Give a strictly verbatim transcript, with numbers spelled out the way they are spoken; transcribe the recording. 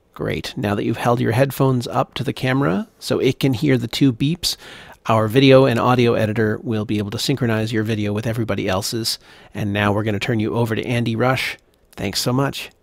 Great. Now that you've held your headphones up to the camera so it can hear the two beeps, our video and audio editor will be able to synchronize your video with everybody else's. And now we're going to turn you over to Andy Rush. Thanks so much.